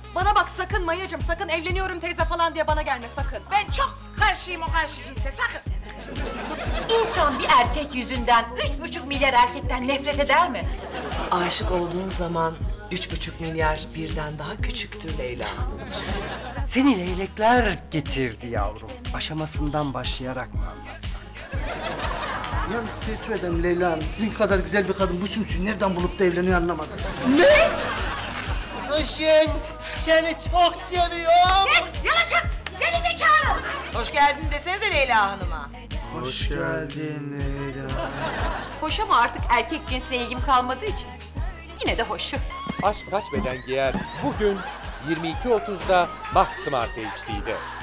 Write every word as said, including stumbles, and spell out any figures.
Bana bak sakın Mayacığım, sakın evleniyorum teyze falan diye bana gelme sakın. Ben çok karşıyım o karşı cinse, sakın. İnsan bir erkek yüzünden üç buçuk milyar erkekten nefret eder mi? Aşık olduğun zaman üç buçuk milyar birden daha küçüktür Leyla Hanımcığım. Seni leylekler getirdi yavrum. Aşamasından başlayarak mı anlatsak? Yalnız teessüf ederim Leyla Hanım. Sizin kadar güzel bir kadın bu sümsüğü nereden bulup da evleniyor anlamadım. Ne? Ayşen, seni çok seviyorum. Yanaşın, geri zekalı. Hoş geldin desenize Leyla Hanım'a. Hoş geldin Leyla. Hoş ama artık erkek cinsine ilgim kalmadığı için yine de hoş. Aşk Kaç Beden Giyer bugün yirmi iki otuzda Max Smart H D'de.